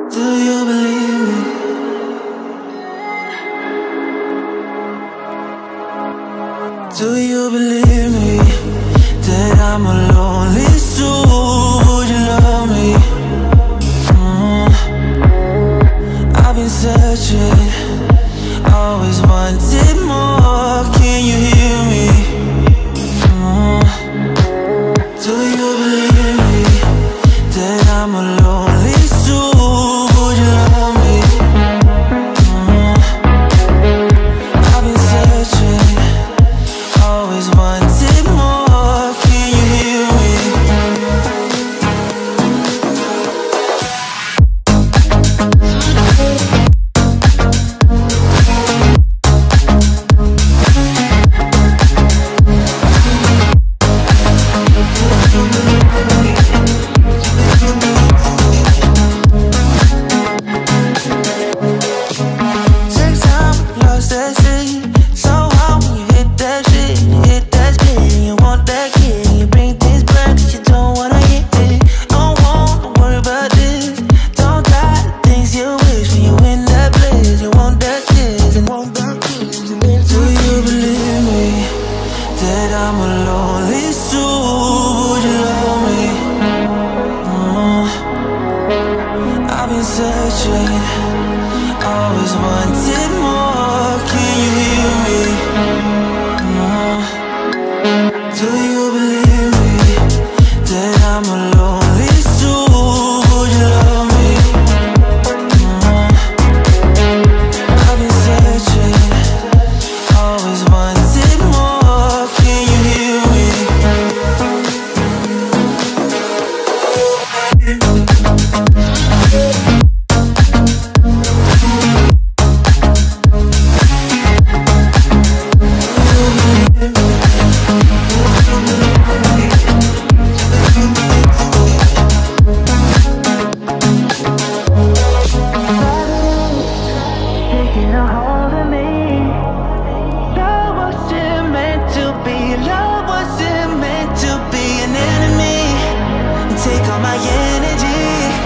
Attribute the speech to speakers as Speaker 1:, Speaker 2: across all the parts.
Speaker 1: Do you believe me? Do you believe me that I'm a lonely soul? Would you love me? I've been searching, always wanted more. Can you hear me? Do you believe me that I'm a lonely soul? Would you love me? I've been searching, always wanted more. Can you hear me? Take time, lost that shit. So hard when you hit that shit. You hit that spin, you want that kid. You bring things back 'cause you don't wanna hit it. Don't worry about this. Don't die the things you wish when you in that bliss. You want that kiss and want that kiss. Do you believe me that I'm a lonely soul? Would you love me? I've been searching, always wanted more. Can you hear me? Do you believe me that I'm a lonely soul? Would you love me? I've been searching, always wanted more. Can you hear me? Taking a hold of me. Love wasn't meant to be. Love wasn't meant to be an enemy. Take all my energy.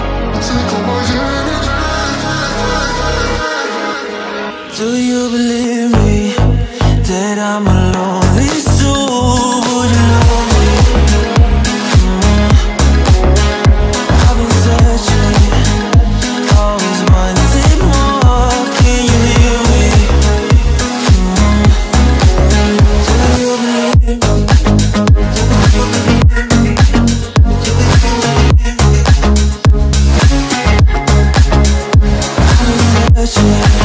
Speaker 1: Do you believe me that I'm a lonely soul? Would you love me? I've been searching, always wanted more. Can you hear me? Do you believe me? I've been searching.